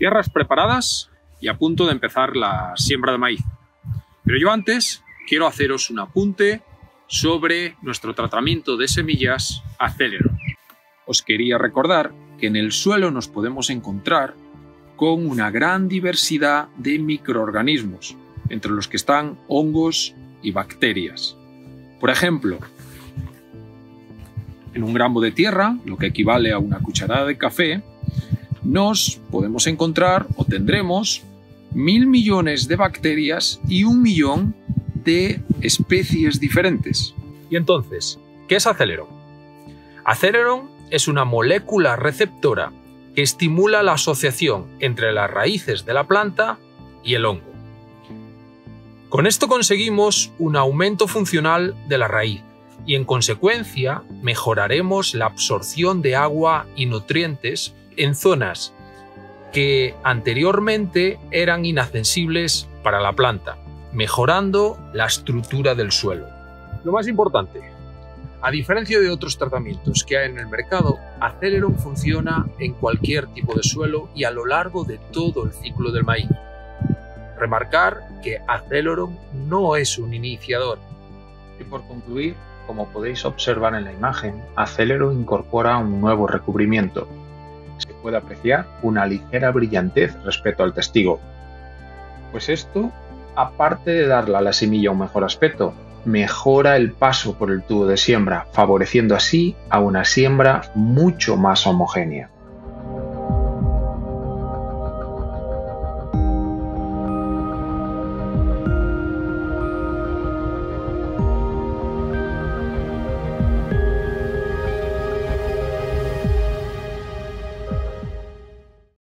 Tierras preparadas y a punto de empezar la siembra de maíz. Pero yo antes quiero haceros un apunte sobre nuestro tratamiento de semillas Aceleron. Os quería recordar que en el suelo nos podemos encontrar con una gran diversidad de microorganismos, entre los que están hongos y bacterias. Por ejemplo, en un gramo de tierra, lo que equivale a una cucharada de café, nos podemos encontrar o tendremos 1000 millones de bacterias y 1 millón de especies diferentes. Y entonces, ¿qué es Aceleron? Aceleron es una molécula receptora que estimula la asociación entre las raíces de la planta y el hongo. Con esto conseguimos un aumento funcional de la raíz y en consecuencia mejoraremos la absorción de agua y nutrientes en zonas que anteriormente eran inaccesibles para la planta, mejorando la estructura del suelo. Lo más importante, a diferencia de otros tratamientos que hay en el mercado, Aceleron funciona en cualquier tipo de suelo y a lo largo de todo el ciclo del maíz. Remarcar que Aceleron no es un iniciador. Y por concluir, como podéis observar en la imagen, Aceleron incorpora un nuevo recubrimiento. Se puede apreciar una ligera brillantez respecto al testigo. Pues esto, aparte de darle a la semilla un mejor aspecto, mejora el paso por el tubo de siembra, favoreciendo así a una siembra mucho más homogénea.